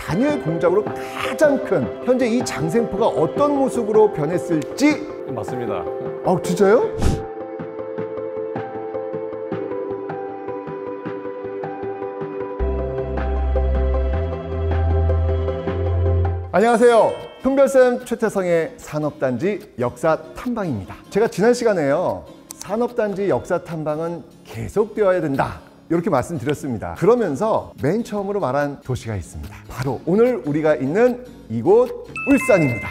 단일 공장으로 가장 큰 현재 이 장생포가 어떤 모습으로 변했을지. 맞습니다. 진짜요? 안녕하세요. 흥별쌤 최태성의 산업단지 역사 탐방입니다. 제가 지난 시간에요, 산업단지 역사 탐방은 계속되어야 된다, 이렇게 말씀드렸습니다. 그러면서 맨 처음으로 말한 도시가 있습니다. 바로 오늘 우리가 있는 이곳 울산입니다.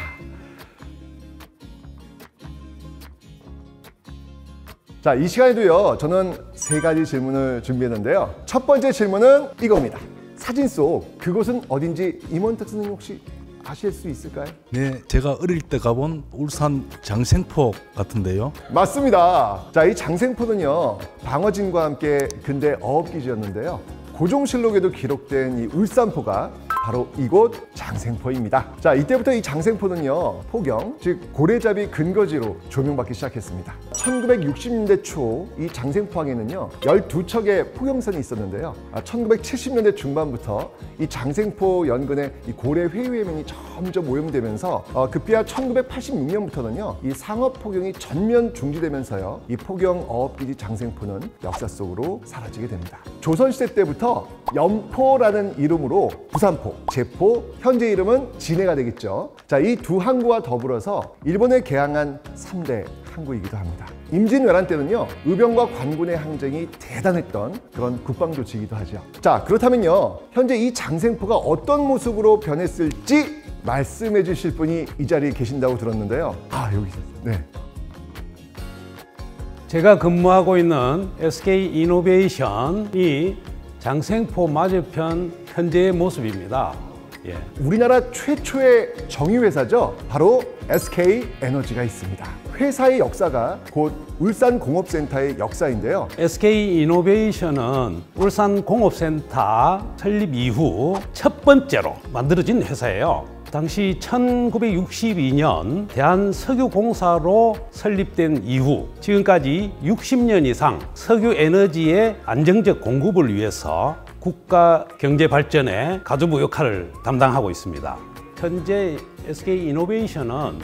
자, 이 시간에도요, 저는 세 가지 질문을 준비했는데요. 첫 번째 질문은 이겁니다. 사진 속 그곳은 어딘지 임원택 선생님 혹시 아실 수 있을까요? 네, 제가 어릴 때 가본 울산 장생포 같은데요. 맞습니다. 자, 이 장생포는요, 방어진과 함께 근대 어업기지였는데요. 고종실록에도 기록된 이 울산포가 바로 이곳 장생포입니다. 자, 이때부터 이 장생포는요, 포경, 즉 고래잡이 근거지로 조명받기 시작했습니다. 1960년대 초 이 장생포항에는요 12척의 포경선이 있었는데요. 1970년대 중반부터 이 장생포 연근에 이 고래 회유해면이 점점 오염되면서 급기야 1986년부터는요 이 상업 포경이 전면 중지되면서요 이 포경 어업기지 장생포는 역사 속으로 사라지게 됩니다. 조선시대 때부터 연포라는 이름으로 부산포, 제포, 현재 이름은 진해가 되겠죠. 자, 이 두 항구와 더불어서 일본에 개항한 3대 항구이기도 합니다. 임진왜란 때는요, 의병과 관군의 항쟁이 대단했던 그런 국방조치이기도 하죠. 자, 그렇다면요, 현재 이 장생포가 어떤 모습으로 변했을지 말씀해 주실 분이 이 자리에 계신다고 들었는데요. 여기 있어요. 네. 제가 근무하고 있는 SK이노베이션이 장생포 맞은편 현재의 모습입니다. 우리나라 최초의 정유회사죠. 바로 SK에너지가 있습니다. 회사의 역사가 곧 울산공업센터의 역사인데요. SK이노베이션은 울산공업센터 설립 이후 첫 번째로 만들어진 회사예요. 당시 1962년 대한석유공사로 설립된 이후 지금까지 60년 이상 석유 에너지의 안정적 공급을 위해서 국가 경제 발전에 가주부 역할을 담당하고 있습니다. 현재 SK이노베이션은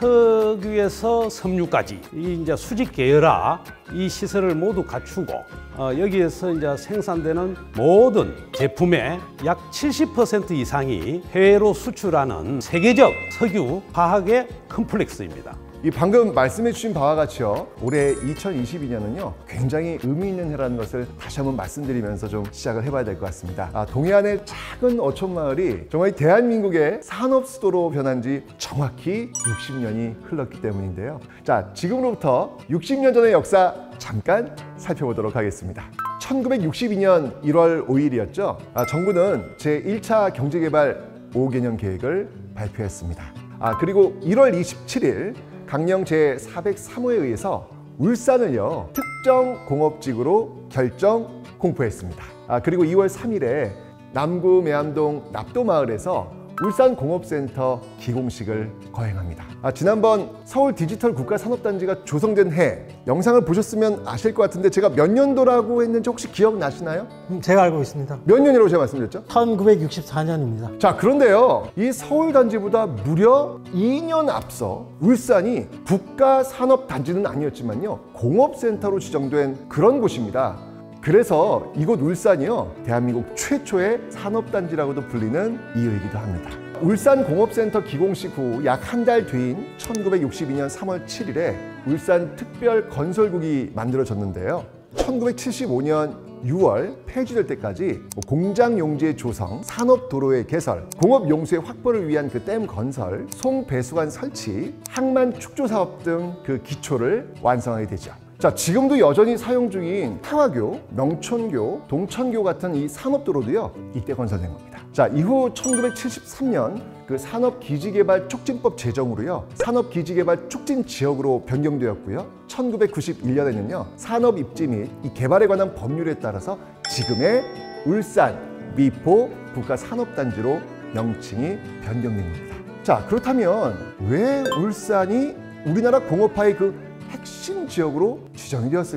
석유에서 섬유까지 이제 수직 계열화 이 시설을 모두 갖추고 여기에서 이제 생산되는 모든 제품의 약 70% 이상이 해외로 수출하는 세계적 석유 화학의 컴플렉스입니다. 이 방금 말씀해 주신 바와 같이요, 올해 2022년은요 굉장히 의미 있는 해라는 것을 다시 한번 말씀드리면서 좀 시작을 해봐야 될 것 같습니다. 동해안의 작은 어촌마을이 정말 대한민국의 산업 수도로 변한 지 정확히 60년이 흘렀기 때문인데요. 자, 지금으로부터 60년 전의 역사 잠깐 살펴보도록 하겠습니다. 1962년 1월 5일이었죠. 정부는 제1차 경제개발 5개년 계획을 발표했습니다. 그리고 1월 27일 강령 제403호에 의해서 울산을요 특정 공업지구로 결정 공포했습니다. 그리고 2월 3일에 남구 매암동 납도마을에서 울산공업센터 기공식을 거행합니다. 지난번 서울 디지털 국가산업단지가 조성된 해 영상을 보셨으면 아실 것 같은데 제가 몇 년도라고 했는지 혹시 기억나시나요? 제가 알고 있습니다. 몇 년이라고 제가 말씀드렸죠? 1964년입니다. 자, 그런데요, 이 서울단지보다 무려 2년 앞서 울산이 국가산업단지는 아니었지만요 공업센터로 지정된 그런 곳입니다. 그래서 이곳 울산이요 대한민국 최초의 산업단지라고도 불리는 이유이기도 합니다. 울산공업센터 기공식 후 약 한 달 뒤인 1962년 3월 7일에 울산 특별건설국이 만들어졌는데요. 1975년 6월 폐지될 때까지 공장 용지의 조성, 산업도로의 개설, 공업용수의 확보를 위한 그 댐 건설, 송배수관 설치, 항만 축조 사업 등 그 기초를 완성하게 되죠. 자, 지금도 여전히 사용 중인 태화교, 명천교, 동천교 같은 이 산업도로도요 이때 건설된 겁니다. 자, 이후 1973년 그 산업기지개발 촉진법 제정으로요 산업기지개발 촉진지역으로 변경되었고요 1991년에는요 산업입지 및 이 개발에 관한 법률에 따라서 지금의 울산 미포 국가산업단지로 명칭이 변경된 겁니다. 자, 그렇다면 왜 울산이 우리나라 공업화의 그 핵심 지역으로 지정이 되었을까요?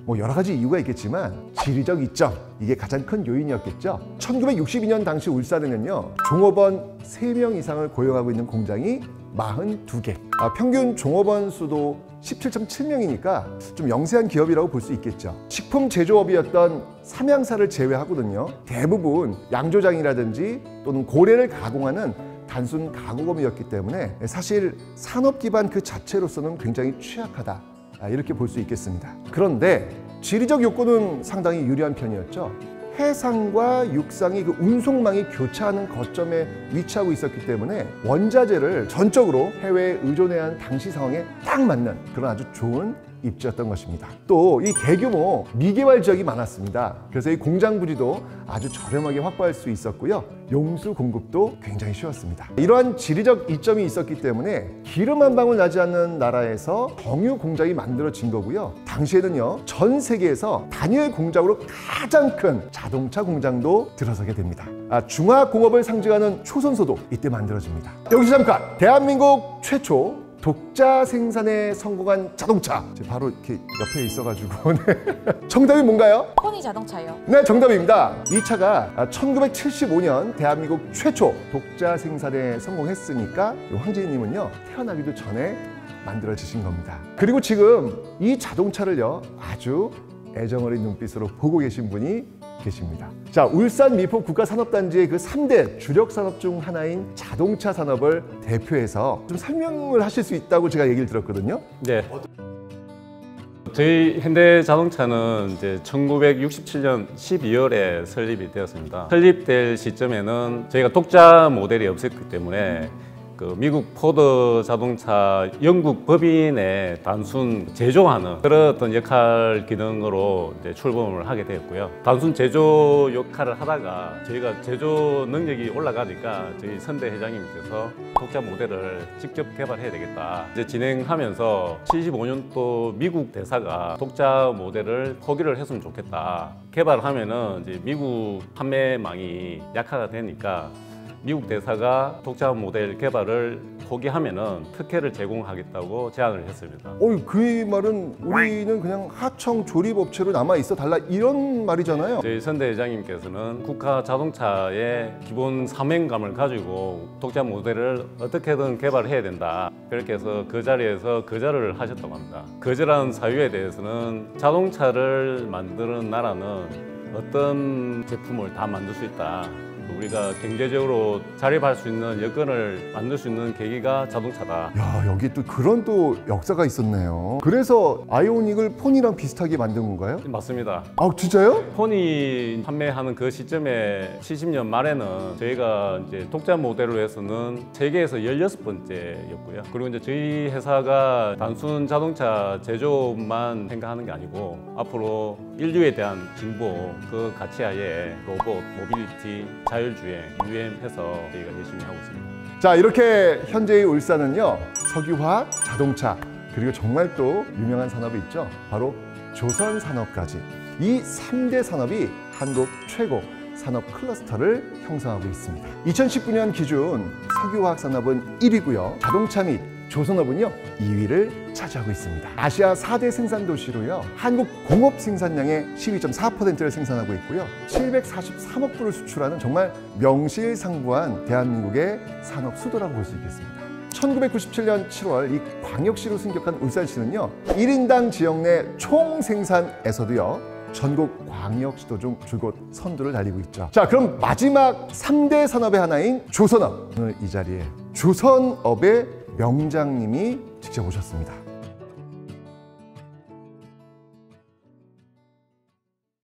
뭐 여러 가지 이유가 있겠지만 지리적 이점, 이게 가장 큰 요인이었겠죠. 1962년 당시 울산에는요, 종업원 3명 이상을 고용하고 있는 공장이 42개. 평균 종업원 수도 17.7명이니까 좀 영세한 기업이라고 볼 수 있겠죠. 식품 제조업이었던 삼양사를 제외하고는요, 대부분 양조장이라든지 또는 고래를 가공하는 단순 가공업이었기 때문에 사실 산업 기반 그 자체로서는 굉장히 취약하다, 이렇게 볼 수 있겠습니다. 그런데 지리적 요건은 상당히 유리한 편이었죠. 해상과 육상이 그 운송망이 교차하는 거점에 위치하고 있었기 때문에 원자재를 전적으로 해외에 의존해야 하는 당시 상황에 딱 맞는 그런 아주 좋은 입지였던 것입니다. 또 이 대규모 미개발 지역이 많았습니다. 그래서 이 공장 부지도 아주 저렴하게 확보할 수 있었고요. 용수 공급도 굉장히 쉬웠습니다. 이러한 지리적 이점이 있었기 때문에 기름 한 방울 나지 않는 나라에서 정유 공장이 만들어진 거고요. 당시에는요, 전 세계에서 단일 공장으로 가장 큰 자동차 공장도 들어서게 됩니다. 중화공업을 상징하는 초선소도 이때 만들어집니다. 여기서 잠깐, 대한민국 최초 독자 생산에 성공한 자동차, 바로 이렇게 옆에 있어가지고 정답이 뭔가요? 포니 자동차요. 네, 정답입니다. 이 차가 1975년 대한민국 최초 독자 생산에 성공했으니까 황제님은요, 태어나기도 전에 만들어지신 겁니다. 그리고 지금 이 자동차를요, 아주 애정어린 눈빛으로 보고 계신 분이 계십니다. 자, 울산 미포 국가산업단지의 그 3대 주력 산업 중 하나인 자동차 산업을 대표해서 좀 설명을 하실 수 있다고 제가 얘기를 들었거든요. 네. 저희 현대자동차는 이제 1967년 12월에 설립이 되었습니다. 설립될 시점에는 저희가 독자 모델이 없었기 때문에 그 미국 포드 자동차 영국 법인의 단순 제조하는 그런 어떤 역할 기능으로 이제 출범을 하게 되었고요. 단순 제조 역할을 하다가 저희가 제조 능력이 올라가니까 저희 선대 회장님께서 독자 모델을 직접 개발해야 되겠다. 이제 진행하면서 75년도 미국 대사가 독자 모델을 포기를 했으면 좋겠다. 개발하면은 이제 미국 판매망이 약화가 되니까 미국 대사가 독자 모델 개발을 포기하면은 특혜를 제공하겠다고 제안을 했습니다. 그 말은 우리는 그냥 하청 조립업체로 남아 있어 달라, 이런 말이잖아요. 저희 선대 회장님께서는 국가 자동차의 기본 사명감을 가지고 독자 모델을 어떻게든 개발해야 된다. 그렇게 해서 그 자리에서 거절을 하셨다고 합니다. 거절한 사유에 대해서는 자동차를 만드는 나라는 어떤 제품을 다 만들 수 있다. 우리가 경제적으로 자립할 수 있는 여건을 만들 수 있는 계기가 자동차다. 야, 여기 또 그런 또 역사가 있었네요. 그래서 아이오닉을 폰이랑 비슷하게 만든 건가요? 맞습니다. 진짜요? 폰이 판매하는 그 시점에 70년 말에는 저희가 이제 독자 모델로 해서는 세계에서 16번째였고요. 그리고 이제 저희 회사가 단순 자동차 제조업만 생각하는 게 아니고 앞으로 인류에 대한 진보 그 가치하에 로봇, 모빌리티, 자율주행, UM해서 저희가 열심히 하고 있습니다. 자, 이렇게 현재의 울산은요, 석유화학, 자동차, 그리고 정말 또 유명한 산업이 있죠. 바로 조선산업까지. 이 3대 산업이 한국 최고 산업 클러스터를 형성하고 있습니다. 2019년 기준 석유화학 산업은 1위고요. 자동차 및 조선업은요 2위를 차지하고 있습니다. 아시아 4대 생산 도시로요, 한국 공업 생산량의 12.4%를 생산하고 있고요, 743억 불을 수출하는 정말 명실상부한 대한민국의 산업 수도라고 볼 수 있겠습니다. 1997년 7월 이 광역시로 승격한 울산시는요, 1인당 지역 내 총생산에서도요 전국 광역시도 중 줄곧 선두를 달리고 있죠. 자, 그럼 마지막 3대 산업의 하나인 조선업, 오늘 이 자리에 조선업의 명장님이 직접 오셨습니다.